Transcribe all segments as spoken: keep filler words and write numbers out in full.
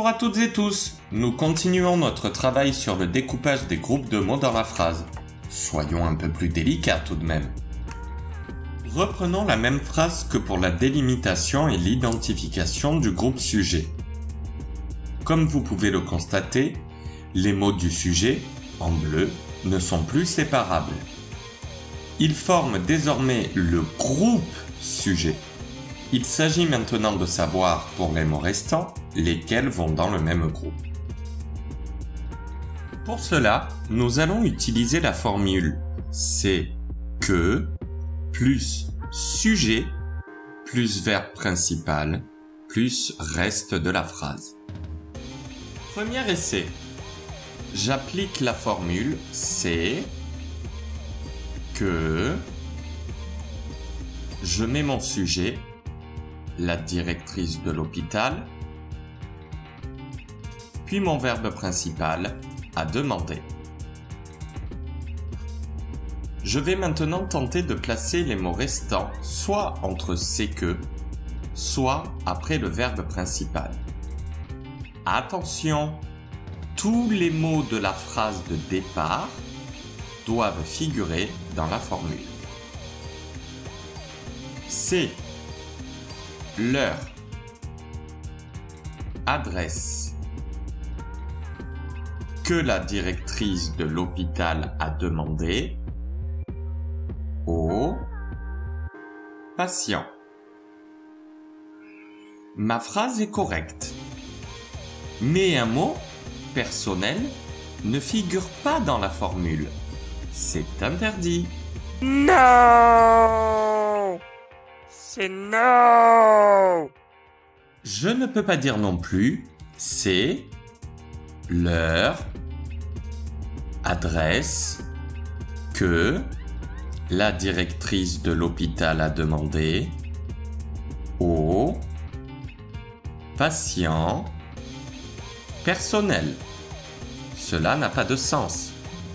Bonjour à toutes et tous, nous continuons notre travail sur le découpage des groupes de mots dans la phrase. Soyons un peu plus délicats tout de même. Reprenons la même phrase que pour la délimitation et l'identification du groupe sujet. Comme vous pouvez le constater, les mots du sujet, en bleu, ne sont plus séparables. Ils forment désormais le groupe sujet. Il s'agit maintenant de savoir, pour les mots restants, lesquels vont dans le même groupe. Pour cela, nous allons utiliser la formule c'est que plus sujet plus verbe principal plus reste de la phrase. Premier essai. J'applique la formule c'est que je mets mon sujet, la directrice de l'hôpital, puis mon verbe principal, à demander. Je vais maintenant tenter de placer les mots restants soit entre c'est que, soit après le verbe principal. Attention, tous les mots de la phrase de départ doivent figurer dans la formule. C'est l'heure, adresse, que la directrice de l'hôpital a demandé au patient. Ma phrase est correcte, mais un mot personnel ne figure pas dans la formule. C'est interdit. Non! C'est non! Je ne peux pas dire non plus c'est l'heure, adresse, que la directrice de l'hôpital a demandé au patient personnel. Cela n'a pas de sens.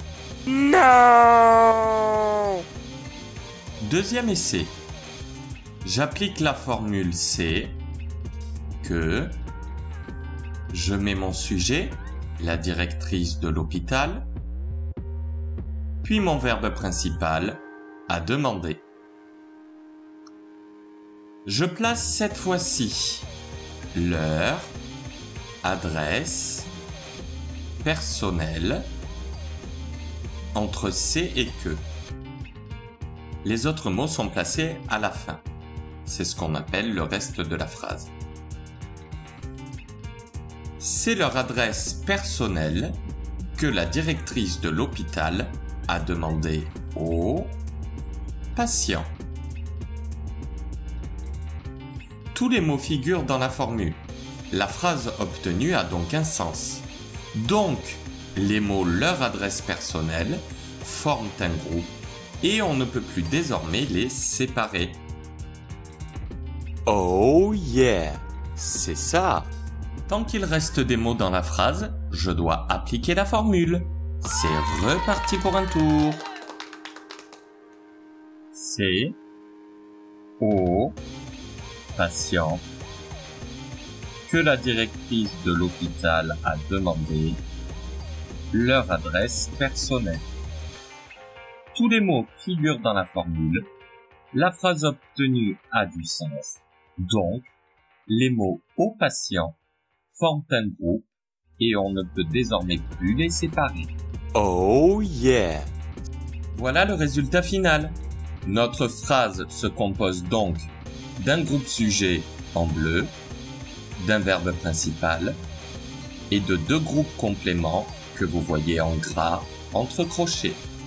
Non! Deuxième essai. J'applique la formule c'est que je mets mon sujet, la directrice de l'hôpital, puis mon verbe principal, à demander. Je place cette fois-ci l'heure, adresse, personnel, entre c'est et que. Les autres mots sont placés à la fin. C'est ce qu'on appelle le reste de la phrase. C'est leur adresse personnelle que la directrice de l'hôpital a demandé au patient. Tous les mots figurent dans la formule. La phrase obtenue a donc un sens. Donc, les mots leur adresse personnelle forment un groupe et on ne peut plus désormais les séparer. Oh yeah! C'est ça! Tant qu'il reste des mots dans la phrase, je dois appliquer la formule. C'est reparti pour un tour. C'est au patient que la directrice de l'hôpital a demandé leur adresse personnelle. Tous les mots figurent dans la formule. La phrase obtenue a du sens. Donc, les mots au patient forment un groupe et on ne peut désormais plus les séparer. Oh yeah! Voilà le résultat final. Notre phrase se compose donc d'un groupe sujet en bleu, d'un verbe principal et de deux groupes compléments que vous voyez en gras entre crochets.